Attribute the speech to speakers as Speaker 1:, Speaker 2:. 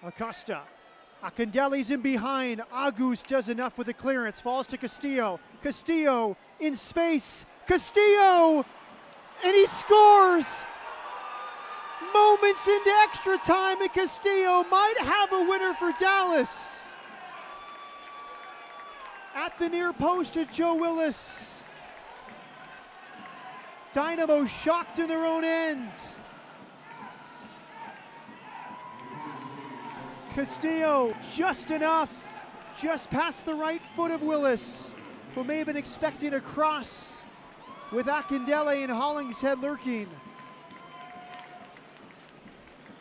Speaker 1: Acosta. Akindele's in behind. Agus does enough with the clearance. Falls to Castillo. Castillo in space. Castillo! And he scores! Moments into extra time, and Castillo might have a winner for Dallas. At the near post to Joe Willis. Dynamo shocked in their own ends. Castillo just enough, just past the right foot of Willis, who may have been expecting a cross with Akindele and Hollingshead lurking.